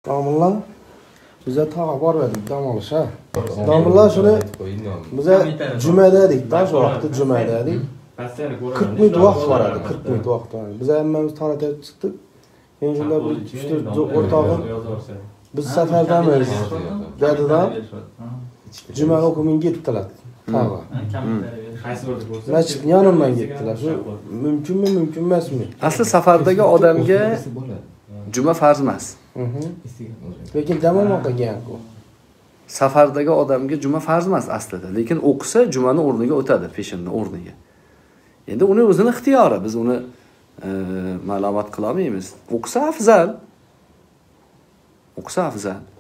Domlalar bize tag'a bormadik dam olish ha. Domlalar shuni bize jumada edik-da, shu vaqtda jumada edik. 40 minut vaqt bor edi, 40 minut vaqt bor. Biz hammamiz taratib chiqdik. Keyin shunda bir o'rtog'im biz safardamiz dedilar. Juma o'qimin ketdilar. Tag'a. Masjid yonimdan ketdilar. Shu mumkinmi, mumkin emasmi? Asli safardagi odamga juma farz emas. Lekin dam olmoqqa gap-ku. Safardagi odamga juma farz emas aslida, lekin o'qisa jumani o'rniga o'tadi, peshinni o'rniga. Endi uni o'zini ixtiyori, biz uni ma'lumot qila olmaymiz. O'qisa afzal. O'qisa afzal.